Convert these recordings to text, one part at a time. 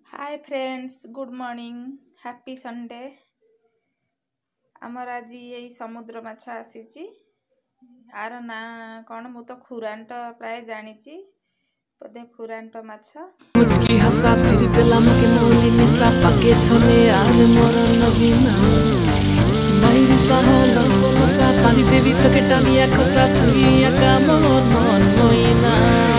हाय friends, good morning, happy Sunday. आमर आज यही समुद्र माछ आसी आर ना कौन मु तो खुरांट प्राय जानी बोधे खुरांट माछ। मुझकी हंसा तेरी दिलम के मोली निसा पके छने आर मोर नबीना नाइरी साहो लसो लसा पानी देवी तके टानिया खसा तुरिया का मोर मन मोइना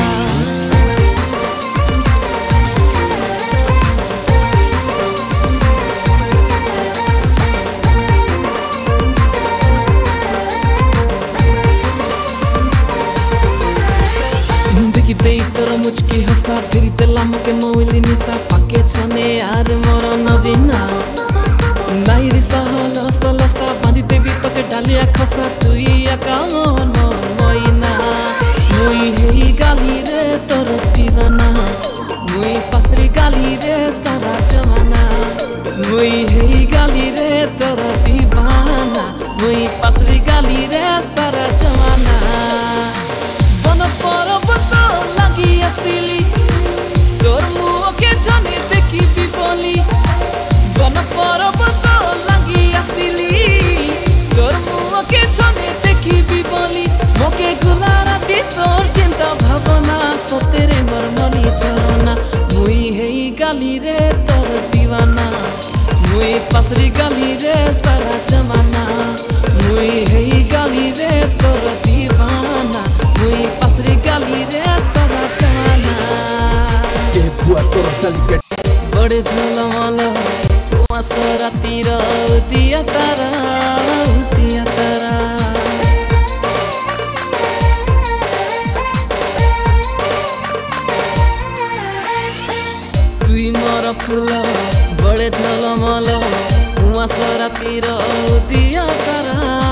तोर मुझकी हंसा तेरी दिलम के मोली निसा पके छने आर मोर नबीना नाइरी साहो लसो लसा पानी देवी तके डालिया खसा तुरिया का मोर मन मोइना मुई हेई गाली रे तोर दीवाना मुई पसरी गाली रे सारा जमाना मुई हेई गाली रे तोर दीवाना मुई पसरी गाली रे सारा जमाना बन पर्वत लगी आसिली तोर मुखे जाने देखी बोली बन पर्वत लगी आसिली तोर मुखे जाने देखी बोली मोके गुलारा दी तोर चिंता भावना सतेरे मरमनी चरना मुई हेई गाली रे तोर दीवाना मुई पसरी गाली रे सारा जमाना मुई हेई गाली रे तोर दीवाना मुई पसरी गाली रे सारा जमाना बड़े झलमल मसरा तीर दिया तारा तुई मोर फूल बड़े झलमल मसरा तीर दिया तारा